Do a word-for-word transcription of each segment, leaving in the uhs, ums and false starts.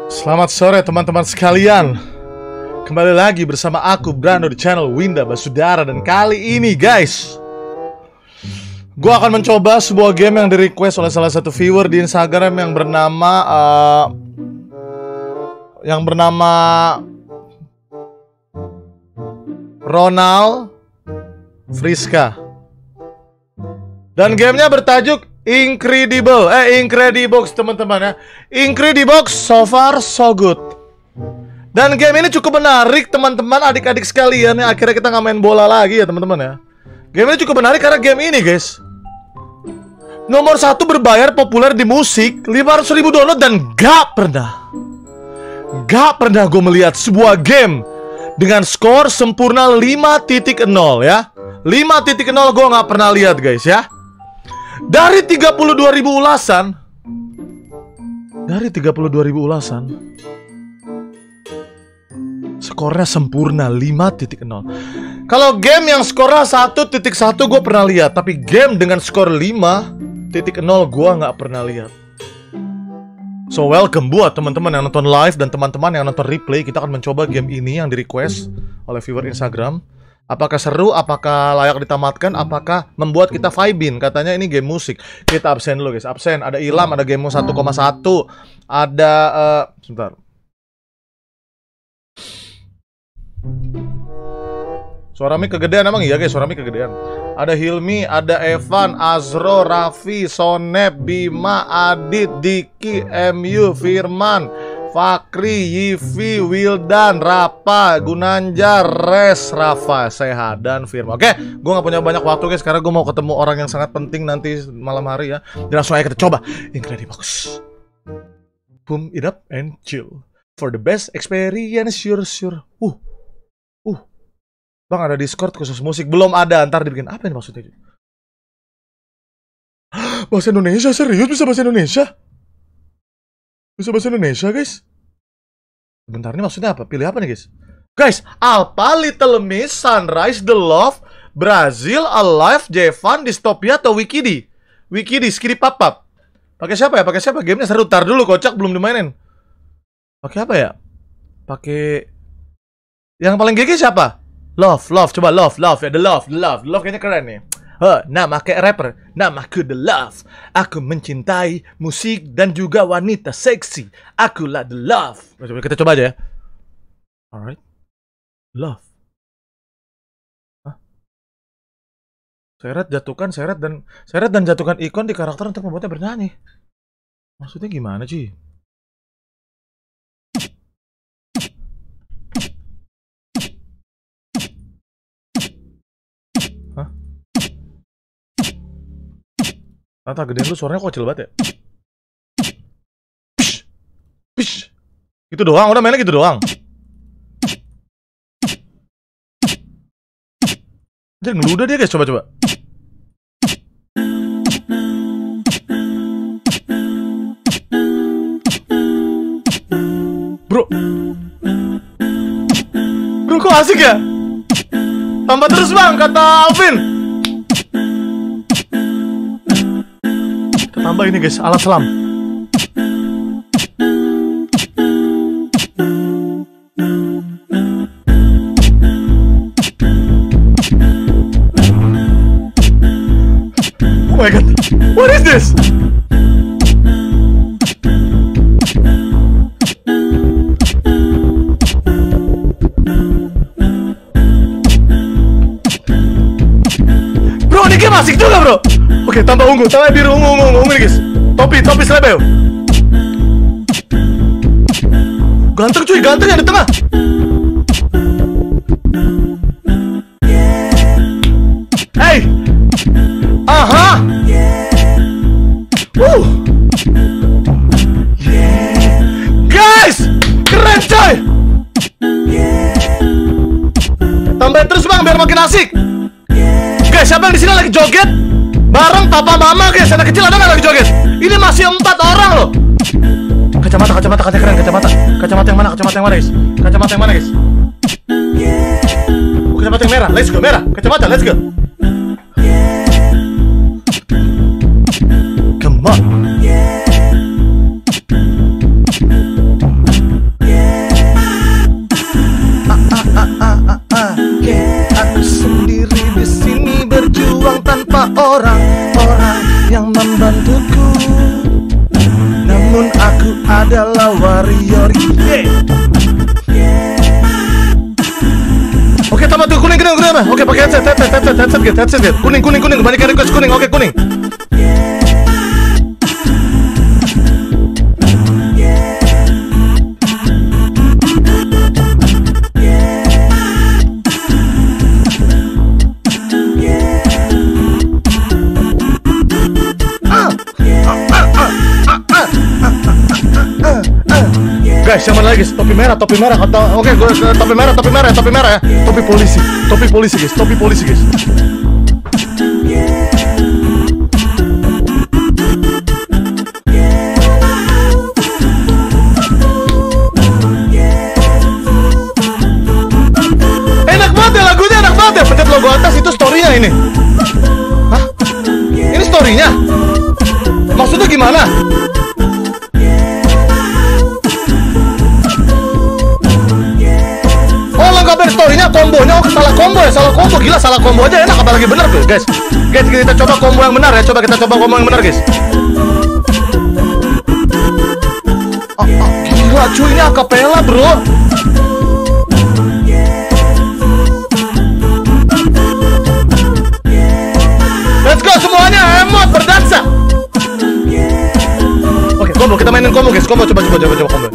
Selamat sore teman-teman sekalian. Kembali lagi bersama aku Brando di channel Winda Basudara. Dan kali ini guys, gue akan mencoba sebuah game yang di request oleh salah satu viewer di Instagram yang bernama uh, Yang bernama Ronald Friska. Dan gamenya bertajuk Incredible, eh Incredibox teman-teman ya. Incredibox so far so good. Dan game ini cukup menarik teman-teman, adik-adik sekalian ya. Akhirnya kita nggak main bola lagi ya teman-teman ya. Game ini cukup menarik karena game ini guys, nomor satu berbayar populer di musik, lima ratus ribu download. Dan gak pernah Gak pernah gue melihat sebuah game dengan skor sempurna lima titik nol ya. lima titik nol gue gak pernah lihat guys ya. Dari tiga puluh dua ribu ulasan Dari tiga puluh dua ribu ulasan, skornya sempurna lima titik nol. Kalau game yang skornya satu titik satu gue pernah lihat, tapi game dengan skor lima titik nol gue nggak pernah lihat. So welcome buat teman-teman yang nonton live dan teman-teman yang nonton replay. Kita akan mencoba game ini yang di request oleh viewer Instagram. Apakah seru, apakah layak ditamatkan, apakah membuat kita vibin. Katanya ini game musik. Kita absen dulu guys, absen. Ada Ilham, ada game satu koma satu. Ada, uh, sebentar. Suara mic kegedean emang iya guys, suara mic kegedean. Ada Hilmi, ada Evan, Azro, Raffi, Sonep, Bima, Adit, Diki, M U, Firman, Fakri, Yivi, Wildan, Rapa, Gunanjar, Res, Rafa, Sehat, dan Firman. Oke, gue gak punya banyak waktu guys, karena gue mau ketemu orang yang sangat penting nanti malam hari ya. Dan langsung aja kita coba Incredibox. Boom it up and chill for the best experience, sure sure. Uh, uh, bang ada Discord khusus musik? Belum ada, ntar dibikin. Apa ini maksudnya? Bahasa Indonesia, serius bisa bahasa Indonesia? Bisa bahasa Indonesia guys? Bentar, ini maksudnya apa? Pilih apa nih guys? Guys, Alpha, Little Miss, Sunrise, The Love, Brazil, Alive, Jevan, Dystopia, atau Wikidi? Wikidi, Skiri Papap. Pakai siapa ya? Pakai siapa? Gamenya seru. Tar dulu, kocak belum dimainin. Pakai apa ya? Pakai yang paling G G siapa? Love, Love, coba Love, Love ya, The Love, The Love, The Love kayaknya keren nih. Huh, nama kayak rapper, namaku The Love. Aku mencintai musik dan juga wanita seksi. Akulah The Love. Coba kita coba aja ya. Alright, Love. Hah? Seret, jatuhkan, seret dan seret dan jatuhkan ikon di karakter untuk membuatnya bernyanyi. Maksudnya gimana sih? Tata gedean lu suaranya kok kecil banget ya? Pish, pish. Gitu doang, udah mainnya gitu doang. Dia ngeludah dia guys, coba-coba. Bro, bro kok asik ya? Tambah terus bang, kata Alvin. Tambah ini guys, alat selam. Oh my god, what is this? Bro, ini game asik juga bro. Oke, tambah ungu, tambah biru, ungu, ungu, ungu, ungu nih guys. Topi, topi selebeo. Ganteng cuy, ganteng yang di tengah. Hey, aha. Uh. Guys, keren coy. Tambahin terus bang, biar makin asik. Guys, siapa yang di sini lagi joget? Bareng papa mama guys, anak kecil ada nggak lagi joget? Ini masih empat orang loh. Kacamata, kacamata, kacamata keren, kacamata. Kacamata yang mana? Kacamata yang mana guys? Kacamata yang mana guys? Oh, kacamata yang merah, let's go merah. Kacamata, let's go. Come on. adalah warrior. Yeah. Oke, tambah tuh kuning, kuning, kuning. Oke, pakai headset, headset, headset, headset, headset, headset, headset. Kuning, kuning, kuning. Banyak yang request kuning. Oke, kuning. Guys, yang mana lagi? Topi merah, topi merah atau oke, gue topi merah, topi merah, topi merah ya. Topi polisi, topi polisi guys, topi polisi guys. Enak banget ya lagunya, enak banget ya. Pencet logo atas itu story-nya ini. Hah? Ini story-nya? Maksudnya gimana? Story-nya kombonya, oh salah combo ya, salah combo, gila salah combo aja enak apalagi bener tuh guys. Guys, kita coba combo yang benar ya, coba kita coba combo yang benar guys. Oh, oh, gila cuy, ini acapella bro. Let's go semuanya, emot berdansa. Oke, combo, kita mainin combo guys, combo coba coba coba coba combo.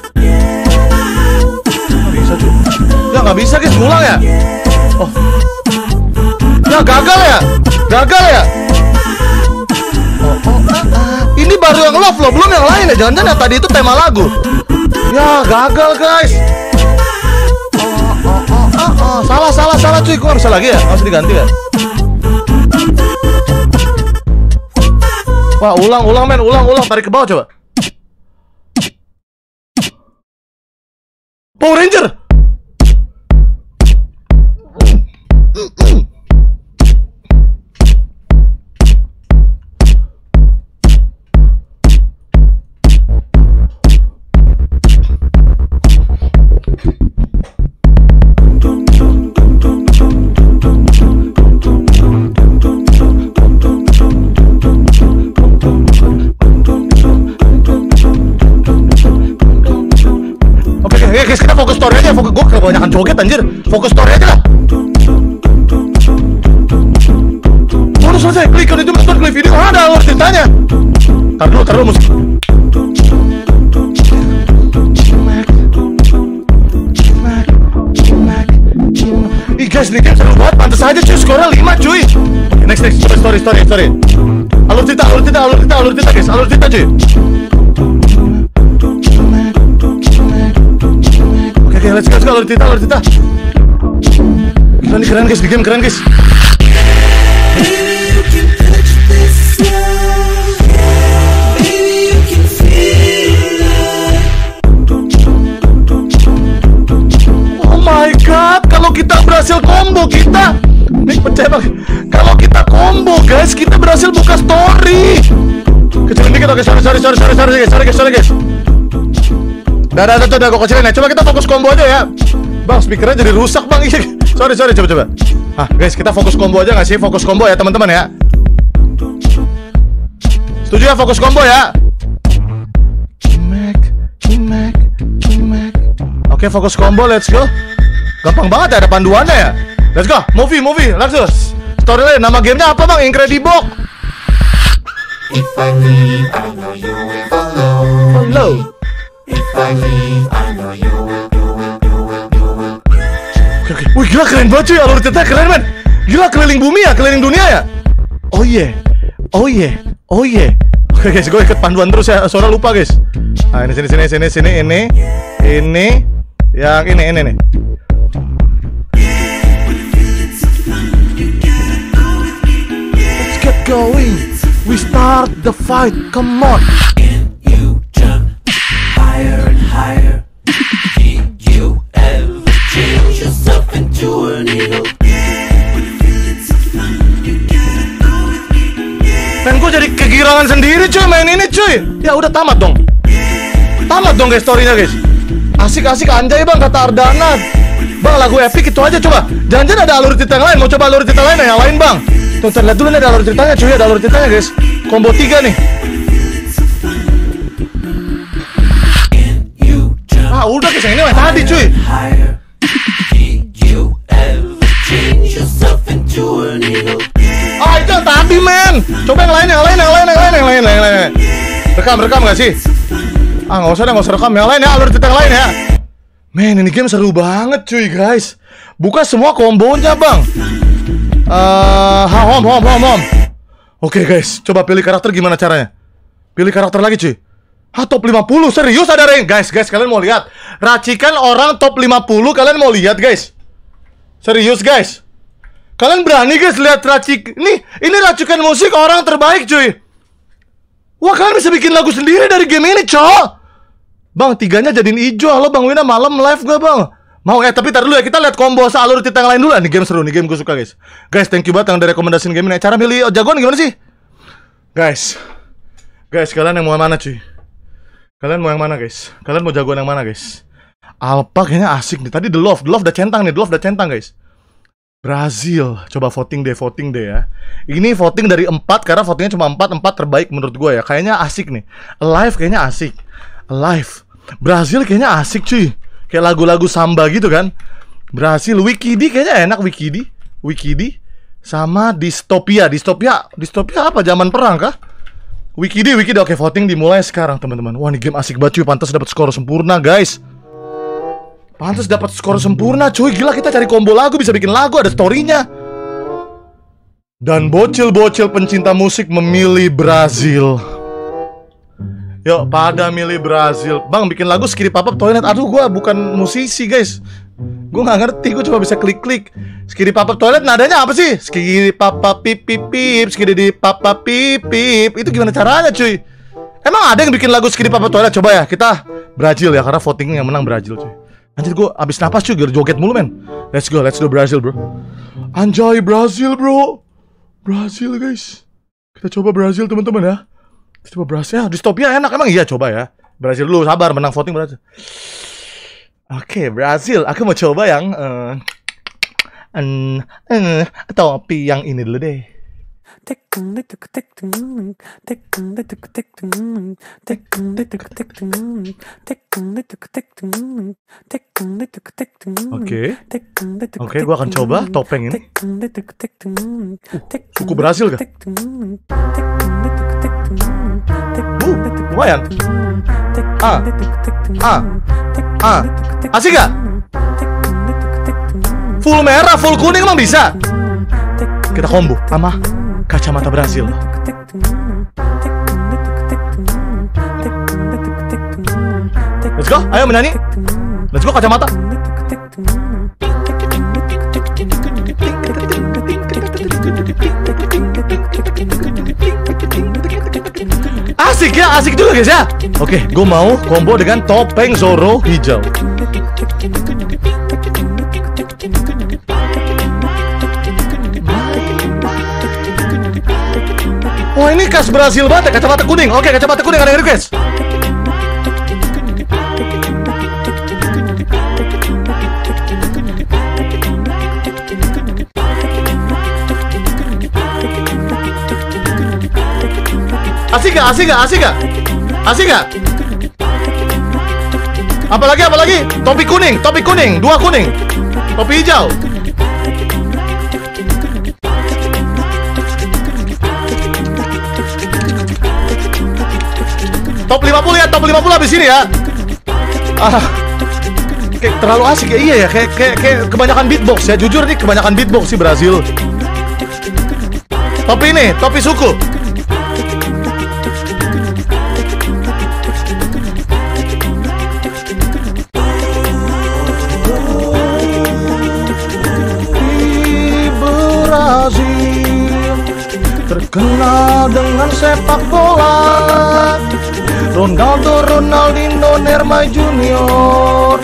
Ya nggak bisa guys, ngulang ya. Oh, ya gagal ya, gagal ya. Oh, oh, ah, ah. Ini baru yang love loh, belum yang lain ya. Jangan-jangan yang tadi itu tema lagu. Ya gagal guys. Oh, oh, oh, oh, oh. Salah, salah, salah cuy. Kok nggak bisa lagi ya? Harus diganti ya. Wah, ulang, ulang men, ulang, ulang. Tarik ke bawah coba. Power Ranger. Guys, kita fokus story aja, fokus gue kebanyakan joget anjir. Fokus story aja lah. Baru selesai, klik on itu nonton klik video, ada alur ceritanya. Tar dulu, tar dulu musik. Ih guys, ini game seru banget, pantes aja cuy, skornya lima cuy. Oke, next, next, story, story, story. Alur cerita, alur cerita, alur cerita, alur cerita guys, alur cerita cuy. Oke, let's go, let's go, alur cerita, alur cerita. Gila nih, keren guys, di game keren guys. Oh my god, kalau kita berhasil combo kita nih percaya bang, kalau kita combo guys, kita berhasil buka story. Kecilin dikit, oke, sorry, sorry, sorry, sorry, sorry guys, sorry guys, sorry guys. Dah, dah, dah, dah, gue kecilin ya. Coba kita fokus combo aja ya. Bang, speakernya jadi rusak bang. Sorry, sorry, coba, coba. Ah, guys, kita fokus combo aja nggak sih? Fokus combo ya teman-teman ya. Setuju ya fokus combo ya? Oke, fokus combo, let's go. Gampang banget ya, ada panduannya ya. Let's go, movie, movie, langsung. Storyline, nama gamenya apa bang? Incredibox. If I leave, I know you will follow. Follow. If I leave, I know you will, you will, you will, you will. Oke, oke. Wih, gila keren banget cuy, alur ceritanya keren men. Gila, keliling bumi ya, keliling dunia ya. Oh yeah, oh yeah, oh yeah. Oke guys, gue ikut panduan terus ya, soalnya lupa guys. Nah, ini sini sini sini sini ini, ini, yang ini ini nih. Let's get going. We start the fight. Come on. Can you jump higher and higher? Did you ever change yourself into an eagle? Dan gue jadi kegirangan sendiri cuy main ini cuy. Ya udah tamat dong. Tamat dong guys storynya guys. Asik-asik anjay bang kata Ardana. Bang lagu epic itu aja coba. Jangan-jangan ada alur cerita yang lain. Mau coba alur cerita lain yang lain bang. Tuh lihat dulu nih ada alur ceritanya cuy. Ada alur ceritanya guys. Combo tiga nih. tadi cuy. Ah itu yang tadi men. Coba yang lain, yang lain, yang lain, yang lain, yang lain, yang lain. Rekam, rekam gak sih? Ah nggak usah deh, nggak usah rekam. Yang lain ya, alur cerita yang lain ya. Men ini game seru banget cuy guys. Buka semua kombonya bang. Uh, ha, home, home, home, home. Oke okay, guys, coba pilih karakter gimana caranya? Pilih karakter lagi cuy. Hah, top lima puluh, serius ada rank? Guys, guys, kalian mau lihat? Racikan orang top lima puluh, kalian mau lihat guys? Serius guys? Kalian berani guys lihat racik? Nih, ini racikan musik orang terbaik cuy. Wah, kalian bisa bikin lagu sendiri dari game ini, cowok. Bang, tiganya jadiin hijau. Halo Bang Wina, malam live gak bang? Mau eh, tapi tar dulu ya, kita lihat combo alur cerita yang lain dulu. Nih game seru, nih game gue suka guys. Guys, thank you banget yang udah rekomendasiin game ini. Cara milih jagoan gimana sih? Guys, guys, kalian yang mau yang mana cuy? Kalian mau yang mana guys? Kalian mau jagoan yang mana guys? Alpha kayaknya asik nih. Tadi The Love, The Love udah centang nih, The Love udah centang guys. Brazil, coba voting deh, voting deh ya. Ini voting dari empat karena votingnya cuma empat, empat terbaik menurut gue ya. Kayaknya asik nih. Alive kayaknya asik. Alive. Brazil kayaknya asik cuy. Kayak lagu-lagu samba gitu kan. Brazil, Wikidi kayaknya enak Wikidi. Wikidi sama Dystopia. Dystopia, Dystopia apa? Zaman perang kah? Wikidi, Wikidi. Oke, voting dimulai sekarang teman-teman. Wah, ini game asik banget cuy. Pantas dapat skor sempurna, guys. Pantas dapat skor sempurna, cuy. Gila, kita cari combo lagu, bisa bikin lagu, ada story-nya. Dan bocil-bocil pencinta musik memilih Brazil. Yuk, pada milih Brazil. Bang, bikin lagu Skiri Papap Toilet. Aduh, gua bukan musisi, guys. Gua nggak ngerti, gua cuma bisa klik-klik. Skiri Papap Toilet nadanya apa sih? Skiri Papap pip pip pip, Skiri di Papap pip pip. Itu gimana caranya, cuy? Emang ada yang bikin lagu Skiri Papap Toilet? Coba ya, kita Brazil ya, karena voting yang menang Brazil, cuy. Anjir, gua abis napas cuy, joget mulu, men. Let's go, let's do Brazil, bro. Anjay, Brazil, bro. Brazil, guys. Kita coba Brazil, teman-teman ya. Coba Brazil, ya, Dystopia enak emang. Iya, coba ya. Brazil dulu, sabar, menang voting Brazil. Oke, okay, Brazil. Aku mau coba yang uh, uh, uh, topi yang ini dulu deh. Oke, oke, gua akan coba topeng ini. Uh, suku Brazil kah? Uh, lumayan. Ah, ah, ah, asik gak? Full merah, full kuning emang bisa? Kita combo sama kacamata Brazil. Let's go, ayo menyanyi. Let's go kacamata. Asik ya, asik juga guys ya. Oke, gue mau combo dengan topeng Zoro hijau. Wah, ini khas Brazil banget ya, kacamata kuning. Oke, kacamata kuning ada yang request. Asik gak? Asik gak? Asik gak? Asik gak? Apalagi, apalagi? Topi kuning, topi kuning, dua kuning. Topi hijau. Top lima puluh ya, top lima puluh habis ini ya. Ah, kayak terlalu asik ya, iya ya, kayak, kayak, kayak kebanyakan beatbox ya. Jujur nih, kebanyakan beatbox sih Brazil. Topi ini, topi suku. Brazil terkenal dengan sepak bola. Ronaldo, Ronaldinho, Neymar Junior.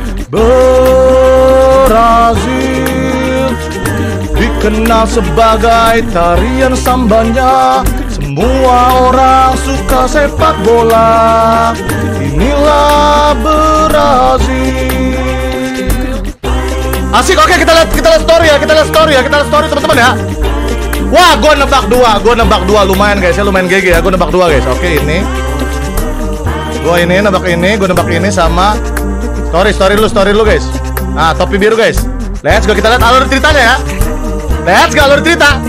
Brazil dikenal sebagai tarian sambanya. Semua orang suka sepak bola. Inilah Brazil. Asik, oke, kita lihat kita lihat story ya, kita lihat story ya, kita lihat story teman-teman ya. Wah, gue nebak dua, gue nebak dua, lumayan guys ya, lumayan G G ya, gue nebak dua guys. Oke, ini, gue ini nebak ini, gue nebak ini sama Story, story lu, story lu guys. Nah, topi biru guys. Let's go, kita lihat alur ceritanya ya. Let's go, alur cerita.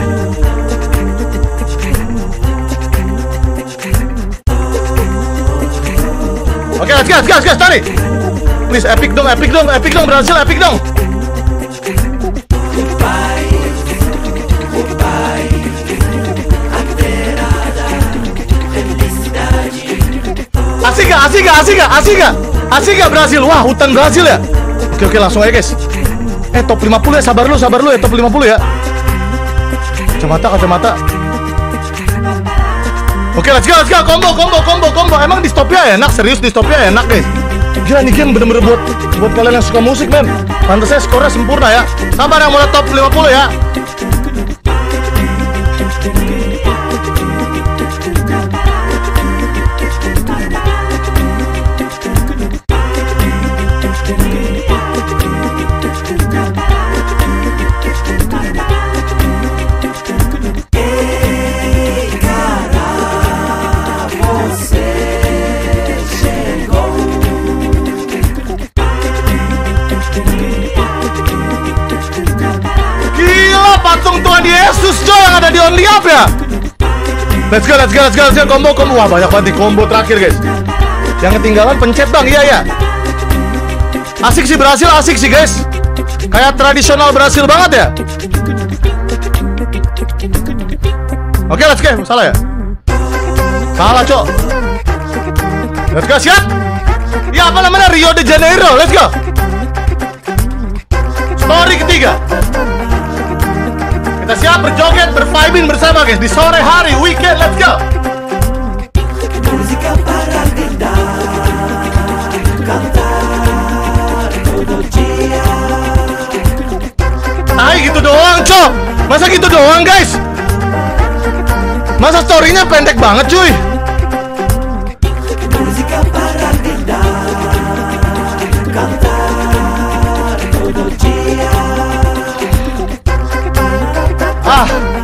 Oke, okay, let's go, let's go, let's go, story. Please, epic dong, epic dong, epic dong, berhasil, epic dong. Asik gak, asik gak, asik gak, asik gak, asik gak berhasil. Wah, hutan berhasil ya. Oke, oke, langsung aja guys. Eh, top lima puluh ya, sabar lu, sabar lu ya, top lima puluh ya. Kacamata, kacamata. Oke, let's go, let's go, combo, combo, combo, combo. Emang distopia enak, serius distopia enak guys. Gila, nih game bener-bener buat buat kalian yang suka musik men. Pantasnya skornya sempurna ya. Sabar yang mulai top lima puluh ya. Patung Tuhan Yesus coy yang ada di Only Up ya. Let's go, let's go, let's go, let's go. Combo, combo. Wah, banyak banget nih combo terakhir guys. Yang ketinggalan pencet bang, iya ya. Asik sih, berhasil, asik sih guys. Kayak tradisional berhasil banget ya. Oke, let's go. Salah ya? Salah cok. Let's go, siap. Ya apa namanya, Rio de Janeiro. Let's go. Story ketiga. Kita siap berjoget, bervibing bersama guys di sore hari weekend. Let's go. Música para brindar, cantar todo dia. Tai gitu doang, cok. Masa gitu doang, guys? Masa storynya pendek banget, cuy? Música para brindar, cantar todo dia. Ah,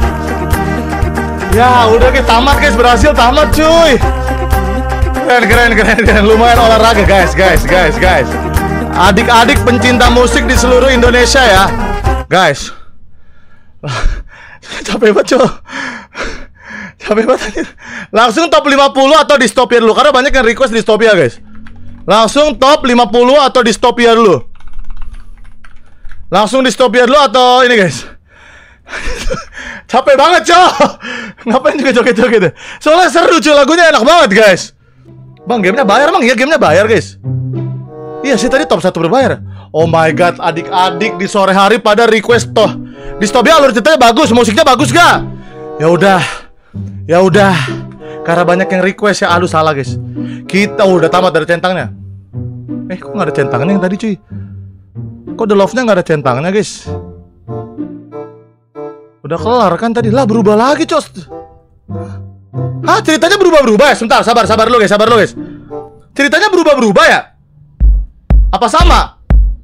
ya udah guys, tamat guys, berhasil tamat cuy. Keren, keren, keren, keren. Lumayan olahraga guys, guys, guys, guys. Adik-adik pencinta musik di seluruh Indonesia ya, guys. Capek banget cuy. Capek banget. Langsung top lima puluh atau distopia dulu, karena banyak yang request distopia guys. Langsung top lima puluh atau distopia dulu. Langsung distopia dulu atau ini guys. Capek banget coy. Ngapain juga joget-joget. Soalnya seru cuy, lagunya enak banget guys. Bang, gamenya bayar bang? Iya, gamenya bayar guys. Iya sih, tadi top satu berbayar. Oh my god, adik-adik di sore hari pada request toh distopia, alur ceritanya bagus, musiknya bagus gak? Ya udah, ya udah. Karena banyak yang request ya. Aduh salah guys. Kita udah tamat dari centangnya. Eh kok gak ada centangnya yang tadi cuy? Kok The Love-nya gak ada centangnya guys? Udah kelar kan tadi. Lah berubah lagi cos. Hah, ceritanya berubah-berubah ya? Sebentar, sabar, sabar lu guys, sabar lu guys. Ceritanya berubah-berubah ya? Apa sama?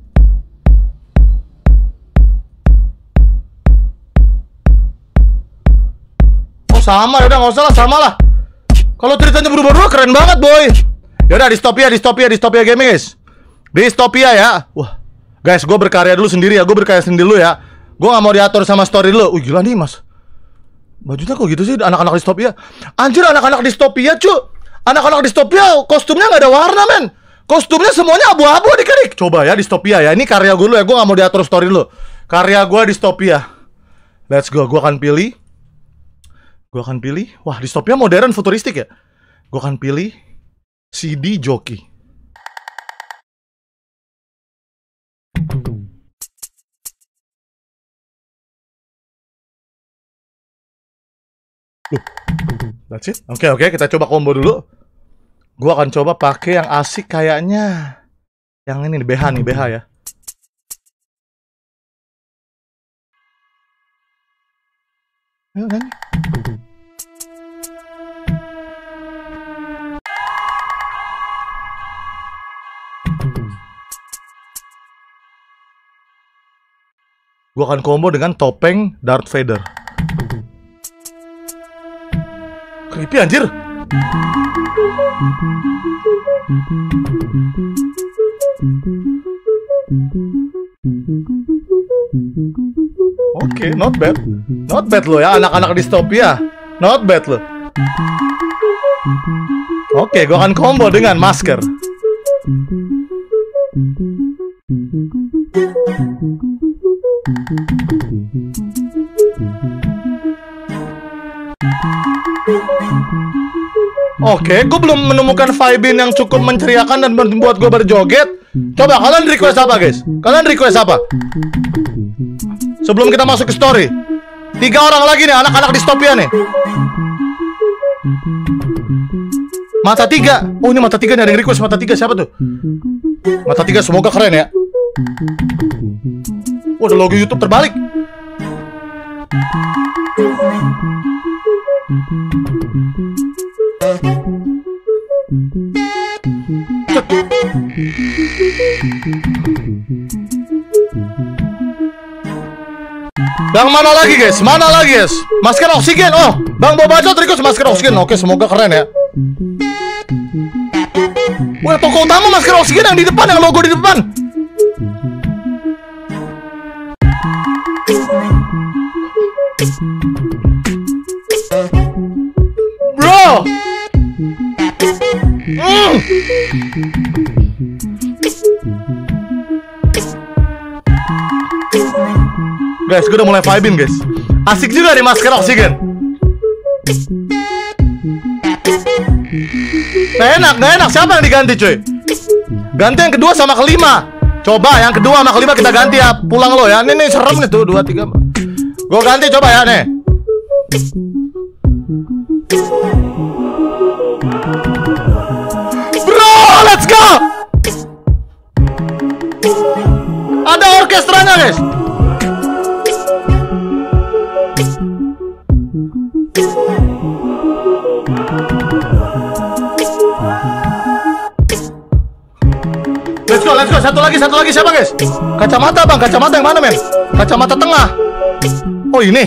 Oh sama, yaudah nggak usah lah, sama lah. Kalau ceritanya berubah-berubah keren banget boy. Yaudah, distopia, distopia, distopia gaming guys. Distopia ya. Wah, guys, gue berkarya dulu sendiri ya. Gue berkarya sendiri dulu ya. Gue gak mau diatur sama story lu. Wih gila nih mas, bajunya kok gitu sih anak-anak distopia. Anjir, anak-anak distopia cu. Anak-anak distopia kostumnya gak ada warna men. Kostumnya semuanya abu-abu adik-adik. Coba ya distopia ya. Ini karya gue lu ya. Gue gak mau diatur story lu. Karya gue distopia. Let's go. Gue akan pilih. Gue akan pilih. Wah, distopia modern futuristik ya. Gue akan pilih C D joki. That's it. Oke, okay, oke, okay. Kita coba combo dulu. Gua akan coba pakai yang asik kayaknya. Yang ini nih, B H nih, B H ya. Ayo kan? Gua akan combo dengan topeng Darth Vader. Creepy anjir. Oke, okay, not bad. Not bad lo ya, anak-anak distopia. Not bad lo. Oke, okay, gue akan combo dengan masker. Oke, okay, gue belum menemukan vibin yang cukup menceriakan dan membuat gue berjoget. Coba kalian request apa guys? Kalian request apa? Sebelum kita masuk ke story. Tiga orang lagi nih, anak-anak distopia nih. Mata tiga. Oh ini mata tiga nih, ada yang request mata tiga. Siapa tuh? Mata tiga, semoga keren ya. Oh ada logo YouTube terbalik. Yang mana lagi guys? Mana lagi guys? Masker oksigen. Oh, Bang Bobacot request masker oksigen. Oke, semoga keren ya. Wah, toko utama masker oksigen yang di depan, yang logo di depan. Bro. Mm. Guys, gue udah mulai vibing guys. Asik juga nih masker oksigen. Gak enak, gak enak. Siapa yang diganti cuy? Ganti yang kedua sama kelima. Coba yang kedua sama kelima kita ganti ya. Pulang lo ya. Ini nih serem nih tuh. Dua, tiga. Gue ganti coba ya nih. Bro, let's go. Ada orkestranya guys. Let's go, let's go. Satu lagi, satu lagi. Siapa guys? Kacamata bang, kacamata yang mana men? Kacamata tengah. Oh ini.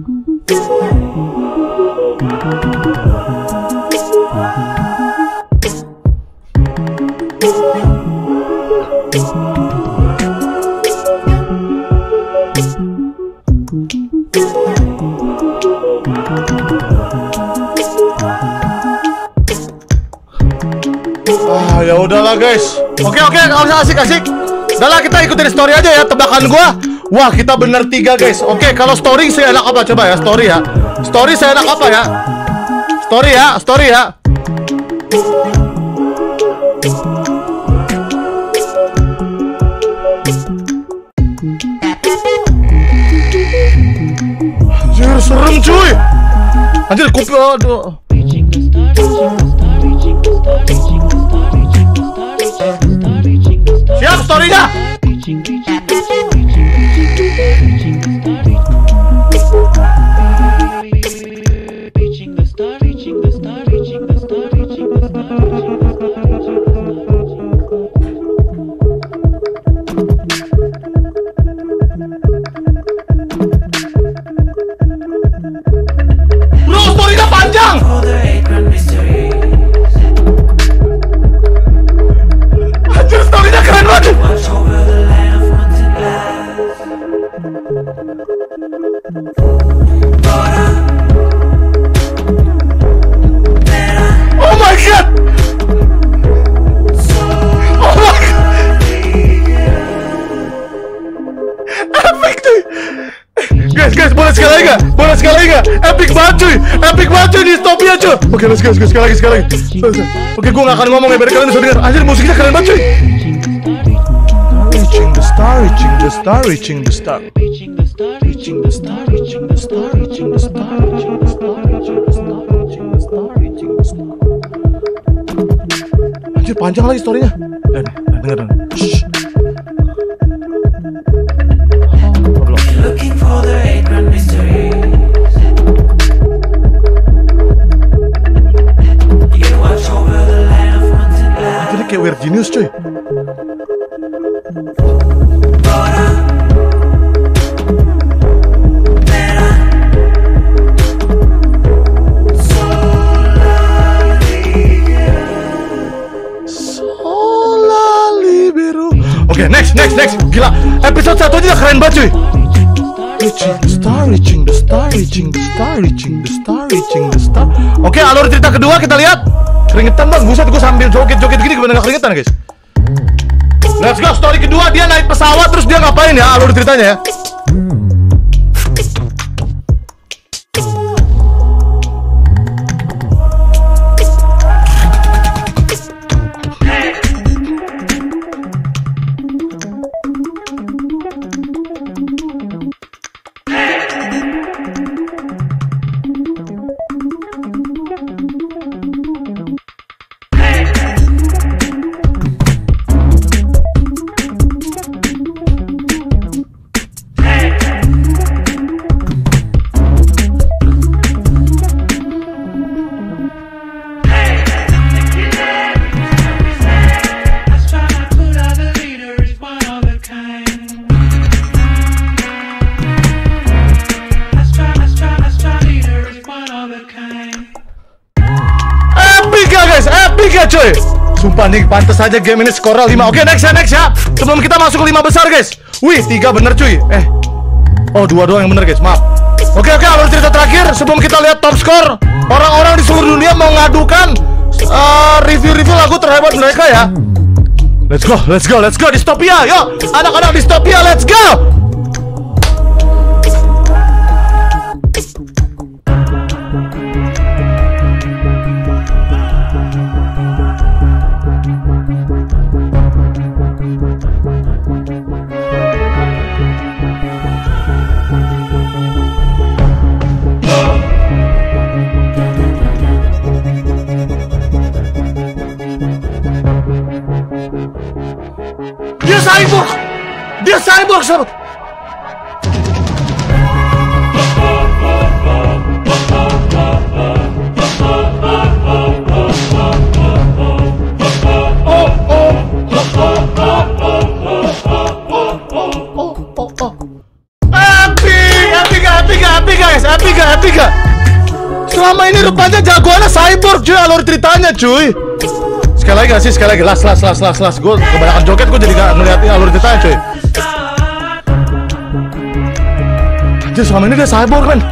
Ah, ya udahlah guys. Oke oke, nggak usah asik-asik. Udahlah kita ikutin story aja ya, tebakan gua. Wah, kita bener tiga guys. Oke, kalau story saya enak apa coba ya? Story ya. Story saya enak apa ya? Story ya, story ya. Anjir, serem cuy. Anjir, kopi aduh. Siap story-nya. Bro, story-nya panjang. Anjir, story-nya keren banget. Oh my god. Oh my god. Epic cuy. Guys, guys, boleh sekali lagi gak? Boleh sekali lagi gak? Epic banget cuy. Epic banget cuy, distopia cuy. Oke, let's go, let's go. Sekali lagi, sekali lagi. Oke, gue gak akan ngomong ya, biar kalian bisa dengar. Anjir, musiknya keren banget cuy. Reaching the star, reaching the star, reaching the star, reaching the star, reaching the star, reaching the star, reaching the star, reaching the star, reaching the star, reaching the star, reaching the star. Anjir, panjang lagi story-nya. Eh, denger, denger. Shh. Looking for the eight grand mysteries. You can watch over the land of haunted glass. Jadi kayak Weird Genius cuy. Sola libero. Oke, okay, next, next, next. Gila, episode satu aja keren banget cuy. Reaching the star, reaching the star, reaching the star, reaching the star, reaching the star. Oke, okay, alur cerita kedua kita lihat. Keringetan bang, buset gue sambil joget-joget gini gimana gak keringetan guys. Let's go, story kedua dia naik pesawat terus dia ngapain ya alur ceritanya ya. Cuy, sumpah nih pantas aja game ini skornya lima. Oke, next ya, next ya. Sebelum kita masuk ke lima besar guys. Wih, tiga bener cuy. Eh, oh dua doang yang bener guys, maaf. Oke, oke, alur cerita terakhir sebelum kita lihat top score. Orang-orang di seluruh dunia mengadukan uh, review-review lagu terhebat mereka ya. Let's go, let's go, let's go Dystopia. Yuk, anak-anak Dystopia, let's go. Dia cyborg! Dia cyborg, sahabat! Epica, Epica. Selama ini rupanya jagoannya cyborg cuy, alur ceritanya cuy. Sekali lagi gak sih, sekali lagi, las, las, las, las, las. Gue kebanyakan joget, gue jadi gak ngeliatin alur ceritanya cuy. Anjir, selama ini dia cyborg men.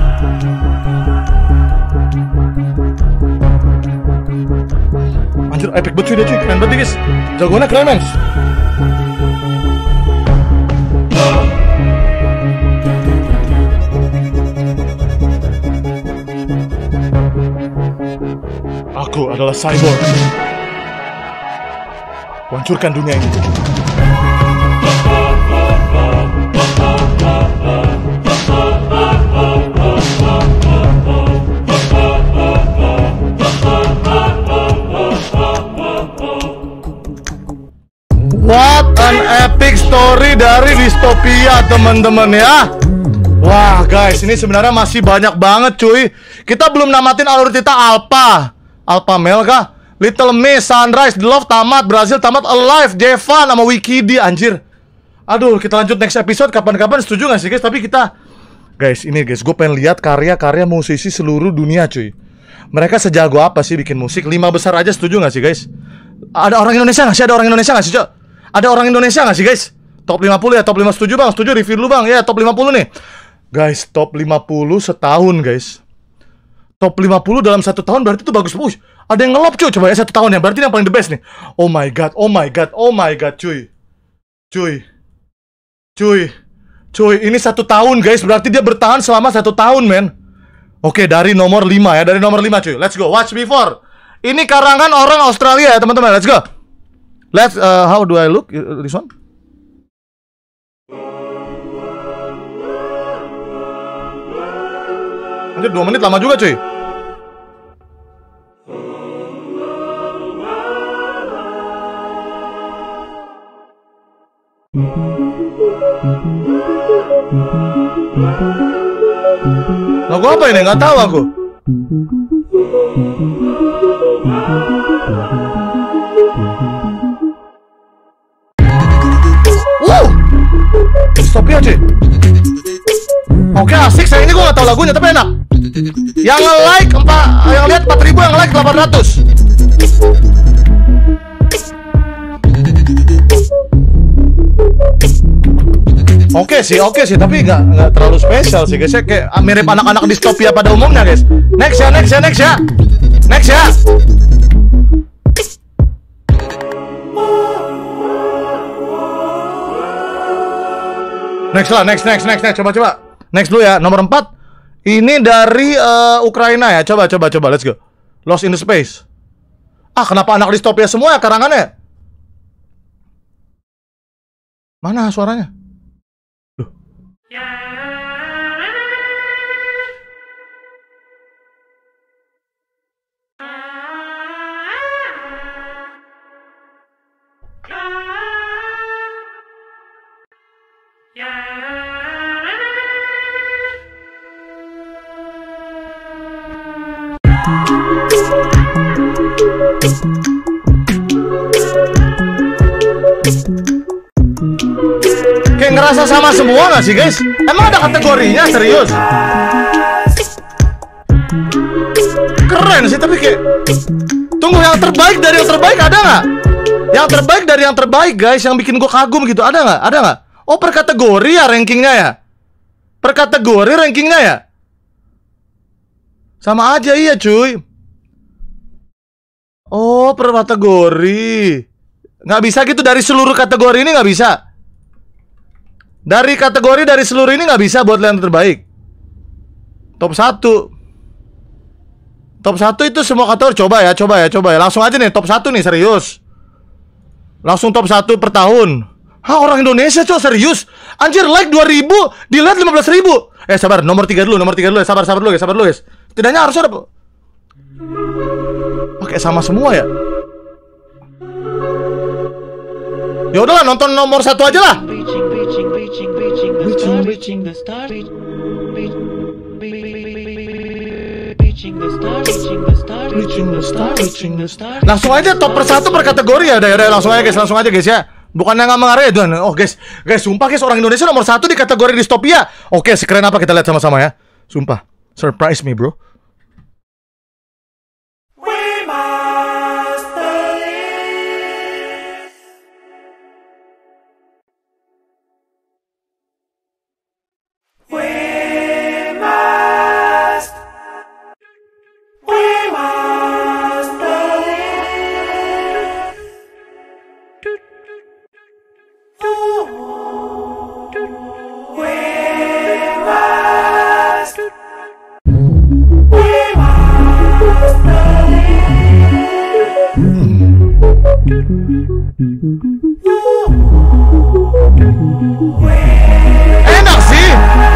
Anjir, epic banget cuy dia cuy, keren banget guys. Jagoannya keren men. Aku adalah cyborg. Hancurkan dunia ini. What an epic story dari Dystopia teman-teman ya. Wah guys, ini sebenarnya masih banyak banget cuy. Kita belum namatin alur cerita Alpha. Alpha Male kah? Little Miss, Sunrise, The Love tamat, Brazil tamat, Alive, Jevan sama Wikidi, anjir. Aduh, kita lanjut next episode kapan-kapan, setuju gak sih guys? Tapi kita, guys, ini guys, gue pengen lihat karya-karya musisi seluruh dunia cuy. Mereka sejago apa sih bikin musik? Lima besar aja, setuju gak sih guys? Ada orang Indonesia gak sih? Ada orang Indonesia gak sih cok? Ada orang Indonesia gak sih guys? Top lima puluh ya, top lima setuju bang, setuju review dulu bang. Ya, top lima puluh nih. Guys, top lima puluh setahun guys. Top lima puluh dalam satu tahun berarti itu bagus. Uy, ada yang ngelop cuy, coba ya satu tahun ya. Berarti ini yang paling the best nih. Oh my god, oh my god, oh my god cuy. Cuy. Cuy. Cuy, ini satu tahun guys. Berarti dia bertahan selama satu tahun men. Oke, dari nomor lima ya. Dari nomor lima cuy. Let's go, watch before. Ini karangan orang Australia ya teman-teman. Let's go. Let's, uh, how do I look? This one? Anjir, dua menit lama juga cuy. Lagu apa ini? Nggak tahu aku. Wow, Dystopia cuy. Oke, asik. Sayang ini gue nggak tahu lagunya tapi enak. Yang nge-like empat, yang lihat empat ribu, yang like delapan ratus. Oke sih, oke sih, tapi nggak nggak terlalu spesial sih guys ya, kayak mirip anak-anak distopia pada umumnya guys. Next ya, next ya, next ya, next ya. Next lah, next, next, next, next, coba, coba. Next dulu ya, nomor empat. Ini dari uh, Ukraina ya, coba, coba, coba, let's go. Lost in the Space. Ah, kenapa anak distopia semua ya karangannya? Mana suaranya? Loh. Kayak ngerasa sama semua gak sih guys? Emang ada kategorinya serius? Keren sih tapi kayak tunggu, yang terbaik dari yang terbaik ada nggak? Yang terbaik dari yang terbaik guys, yang bikin gue kagum gitu, ada nggak? Ada nggak? Oh, per kategori ya rankingnya ya? Per kategori rankingnya ya? Sama aja iya cuy. Oh, per kategori. Nggak bisa gitu dari seluruh kategori ini, nggak bisa. Dari kategori dari seluruh ini nggak bisa buat yang terbaik. Top satu. Top satu itu semua kategori. Coba ya, coba ya, coba ya. Langsung aja nih, top satu nih, serius. Langsung top satu per tahun. Hah, orang Indonesia coy, serius. Anjir, like dua ribu, di like lima belas ribu. Eh, sabar, nomor tiga dulu, nomor tiga dulu ya. Sabar, sabar dulu ya, sabar dulu guys. Setidaknya harus ada. Pakai sama semua ya. Ya udahlah, nonton nomor satu aja lah. Langsung aja top per satu per kategori ya. Udah, udah, langsung aja guys, langsung aja guys ya. Bukannya nggak mengarah ya. Oh guys, guys, sumpah guys, orang Indonesia nomor satu di kategori distopia. Oke, sekeren apa kita lihat sama-sama ya. Sumpah, surprise me bro. Enak sih.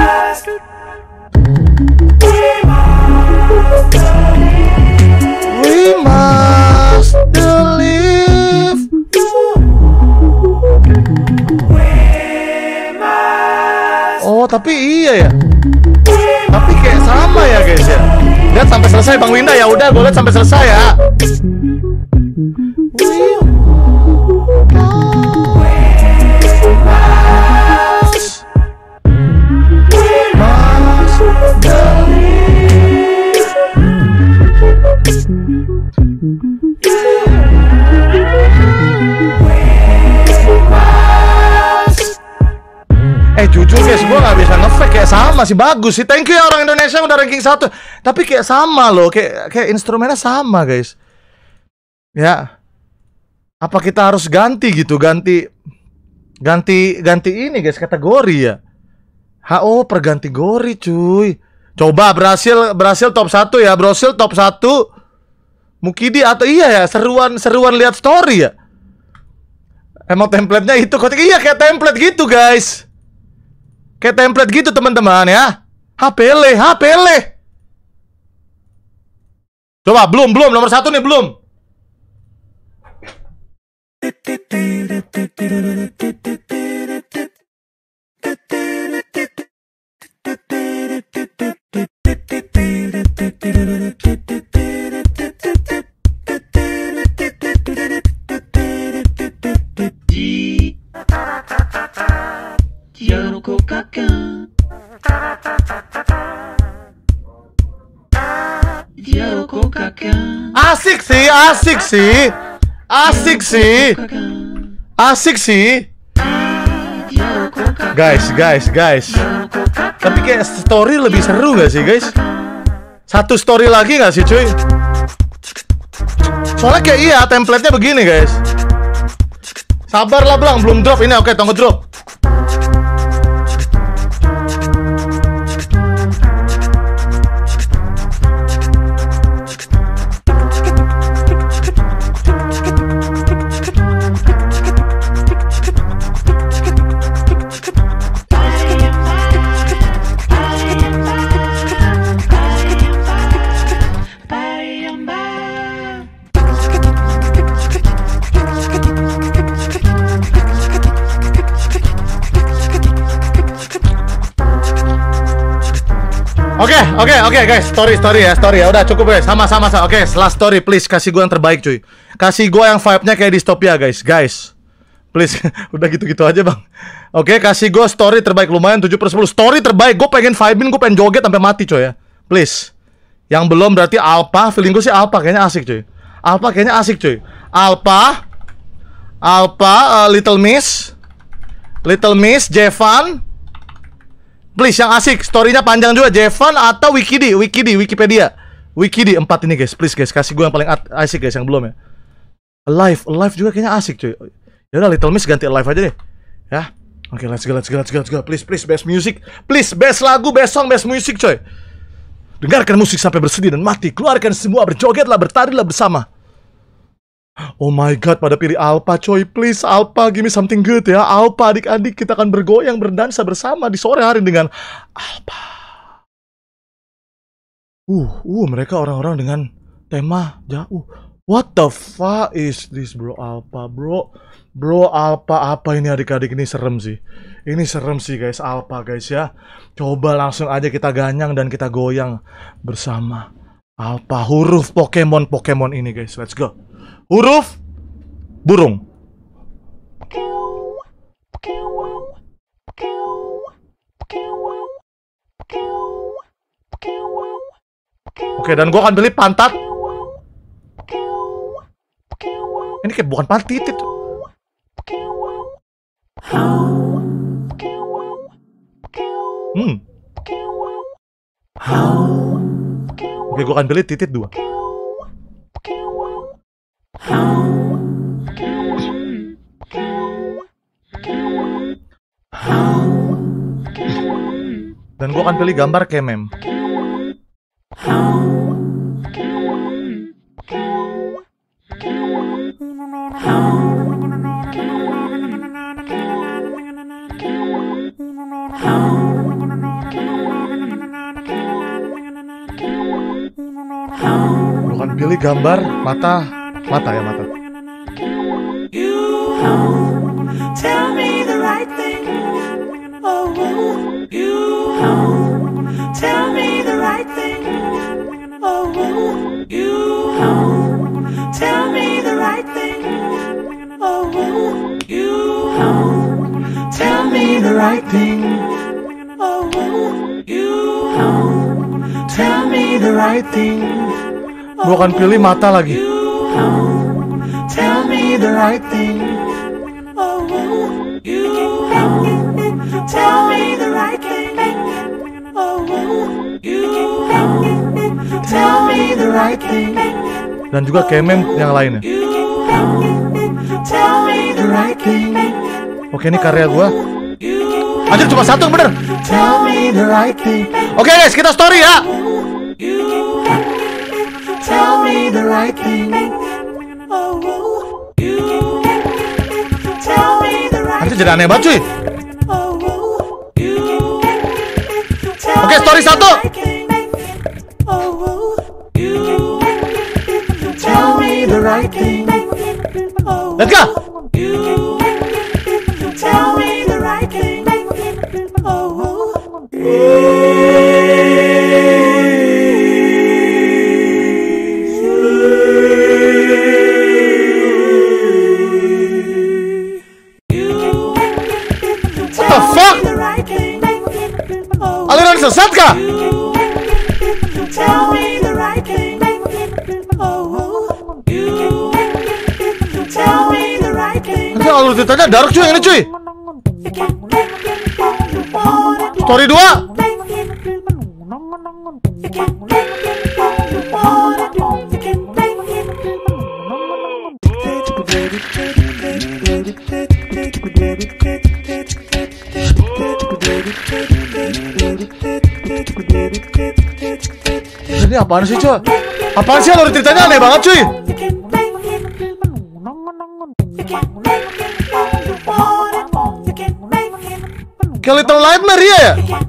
We must believe. Oh, tapi iya ya. Tapi kayak sama ya guys ya. Lihat sampai selesai Bang Winda ya. Udah, gue lihat sampai selesai ya. Eh jujur guys, gue gak bisa nge-fake, kayak sama sih, bagus sih. Thank you ya orang Indonesia udah ranking satu. Tapi kayak sama loh, kayak kayak instrumennya sama guys. Ya, apa kita harus ganti gitu, ganti ganti ganti ini guys kategori ya. H O per kategori cuy. Coba berhasil berhasil top satu ya, berhasil top satu. Mukidi atau iya ya, seruan seruan lihat story ya. Emang template-nya itu kok iya kayak template gitu guys. Kayak template gitu teman-teman ya. H P L, H P L. Coba belum belum nomor satu nih belum. Asik sih, asik sih. Asik sih. Asik sih. Guys, guys, guys. Tapi kayak story lebih seru gak sih guys? Satu story lagi gak sih cuy? Soalnya kayak iya, template-nya begini guys. Sabarlah Blang, belum drop ini. Oke, tunggu drop. Oke, oke, oke guys, story, story ya, story ya, udah cukup guys, sama, sama, sama. Oke, setelah story, please kasih gue yang terbaik cuy. Kasih gue yang vibe-nya kayak distopia guys, guys. Please, udah gitu-gitu aja bang. Oke, kasih gue story terbaik, lumayan tujuh per sepuluh. Story terbaik, gue pengen vibe-in, gue pengen joget sampai mati coy ya. Please. Yang belum berarti Alpha, feeling gue sih Alpha, kayaknya asik cuy. Alpha kayaknya asik cuy. Alpha, Alpha, uh, Little Miss, Little Miss, Jevan. Please yang asik, story-nya panjang juga, Jevan atau Wikidi, Wikidi, Wikipedia. Wikidi, empat ini guys, please guys, kasih gue yang paling asik guys, yang belum ya. Alive, Alive juga kayaknya asik cuy. Ya udah Little Miss ganti Alive aja deh. Ya. Oke, okay, let's go, let's go, let's go, let's go. Please, please, best music. Please, best lagu, best song, best music coy. Dengarkan musik sampai bersedih dan mati. Keluarkan semua, berjogetlah, bertarilah bersama. Oh my god, pada pilih Alpha coy. Please Alpha, give me something good ya. Alpha, adik-adik, kita akan bergoyang, berdansa bersama di sore hari dengan Alpha. Uh, uh, mereka orang-orang dengan tema jauh. What the fuck is this bro, Alpha bro? Bro, Alpha apa ini adik-adik, ini serem sih. Ini serem sih guys, Alpha guys ya. Coba langsung aja kita ganyang dan kita goyang bersama Alpha. Huruf Pokemon-Pokemon ini guys, let's go. Huruf burung. Oke, dan gua akan beli pantat. Ini kayak bukan pantat titit. Hmm. Oke, gua akan beli titit dua. Dan gue akan pilih gambar kemem. Gue akan pilih gambar mata. Mata ya, mata. Tell me the right thing. Oh, you tell me the right thing. Oh, you tell me the right thing. Oh, you tell me the right thing. Oh, you tell me the right thing. Gua akan pilih mata lagi. Tell me the right thing. Oh, you tell me the right thing. Oh, you tell me the right thing. Dan juga kemem yang lainnya. Tell me the right thing. Oke, ini karya gua. Anjir, cuma satu bener. Tell me the right thing. Oke guys, kita story ya. Tell me the right thing. Nanti jadi aneh banget cuy. Oke, story satu. Tell me the right thing. Let's go. Tell me the right thing. Aliran sesat kah? Nanti alur ceritanya dark cuy, ini cuy. Story dua. Ini apaan sih, cuy? Apaan sih alur ceritanya aneh banget, cuy? Kayak Little Nightmare ya?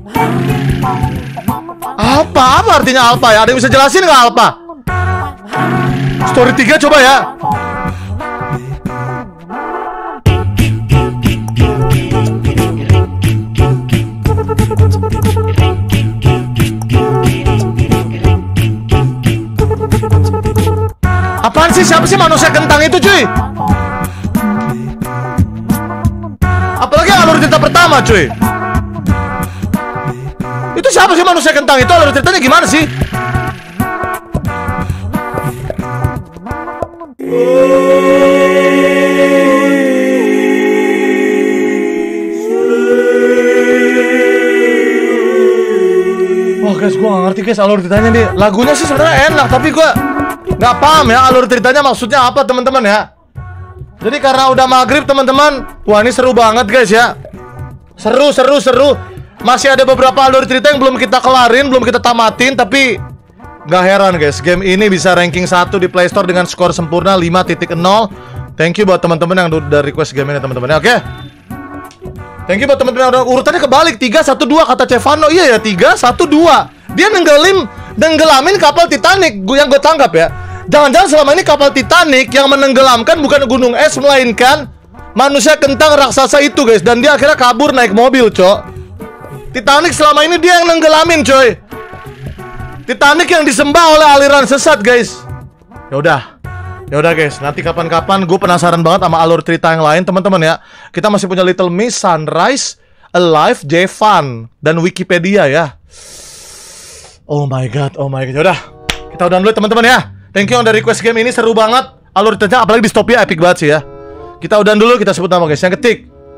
Apa? Apa artinya alpha ya? Ada yang bisa jelasin nggak alpha? Story tiga coba ya. Apaan sih? Siapa sih manusia kentang itu, cuy? Apalagi alur cerita pertama, cuy. Itu siapa sih manusia kentang itu? Alur ceritanya gimana sih? Wah guys, gue gak ngerti guys alur ceritanya nih. Lagunya sih sebenarnya enak, tapi gue nggak paham ya alur ceritanya maksudnya apa teman-teman ya. Jadi karena udah maghrib teman-teman, wah ini seru banget guys ya. Seru, seru, seru. Masih ada beberapa alur cerita yang belum kita kelarin, belum kita tamatin, tapi gak heran guys, game ini bisa ranking satu di Play Store dengan skor sempurna lima titik nol. Thank you buat teman-teman yang udah request game ini teman-teman ya, oke? Thank you buat teman-teman yang udah urutannya kebalik tiga satu dua kata Cevano. Iya ya, tiga satu dua. Dia nenggelim nenggelamin kapal Titanic. Gue yang gue tangkap ya. Jangan-jangan selama ini kapal Titanic yang menenggelamkan bukan gunung es melainkan manusia kentang raksasa itu guys, dan dia akhirnya kabur naik mobil, cok. Titanic selama ini dia yang nenggelamin, coy. Titanic yang disembah oleh aliran sesat, guys. Ya udah. Ya udah, guys. Nanti kapan-kapan gue penasaran banget sama alur cerita yang lain, teman-teman ya. Kita masih punya Little Miss, Sunrise, Alive, Jevan, dan Wikipedia ya. Oh my god, oh my god. Ya udah. Kita udah dulu teman-teman ya. Thank you yang udah request game ini, seru banget. Alur ceritanya apalagi distopia epic banget sih ya. Kita udah dulu, kita sebut nama guys. Yang ketik.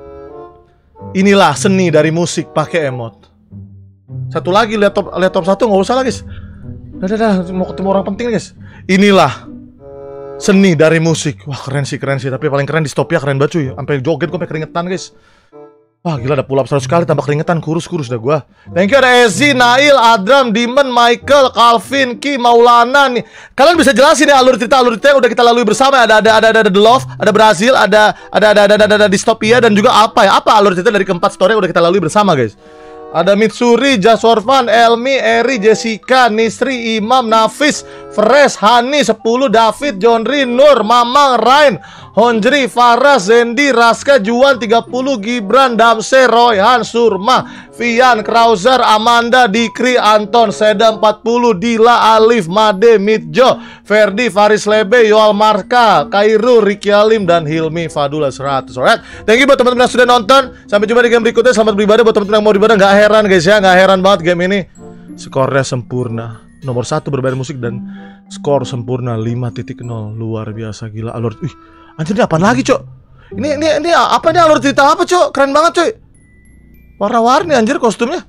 Inilah seni dari musik pakai emot. Satu lagi laptop laptop satu nggak usah lah guys. Dah dah dah mau ketemu orang penting guys. Inilah seni dari musik. Wah keren sih keren sih. Tapi paling keren distopia keren banget cuy. Sampai joget gue sampai keringetan guys. Wah gila ada pull up seratus kali tambah keringetan kurus-kurus dah gua. Thank you ada Ezi, Nail, Adram, Dimon, Michael, Calvin, Ki, Maulana nih. Kalian bisa jelasin ya alur cerita alur cerita yang udah kita lalui bersama. Ada ada ada ada, ada The Love, ada Brazil, ada ada ada ada ada, ada, ada distopia dan juga apa ya? Apa alur cerita dari keempat story yang udah kita lalui bersama guys. Ada Mitsuri, Jasorvan, Elmi, Eri, Jessica, Nisri, Imam, Nafis, Fresh, Hani, sepuluh, David, Jonri, Nur, Mamang, Rain, Honjri, Farah, Zendi, Raska, Juan, tiga puluh, Gibran, Damse, Royhan, Surma, Vian, Krauser, Amanda, Dikri, Anton, Seda, empat puluh, Dila, Alif, Made, Mitjo, Ferdi, Faris Lebe, Yoal Marka, Kairu, Ricky Alim, dan Hilmi, Fadula, seratus. Alright, thank you buat teman-teman yang sudah nonton. Sampai jumpa di game berikutnya. Selamat beribadah buat teman-teman yang mau beribadah. Gak heran guys ya, gak heran banget game ini skornya sempurna. Nomor satu berbagai musik dan skor sempurna lima titik nol. Luar biasa gila alur. Ih, anjir ini apaan lagi cok? Ini ini ini apa nih alur cerita apa cok? Keren banget coy. Warna-warni anjir kostumnya.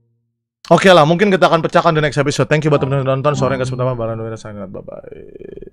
Oke lah, mungkin kita akan pecahkan di next episode. Thank you buat teman-teman yang nonton. Sore yang kesempatan barang. Bye bye.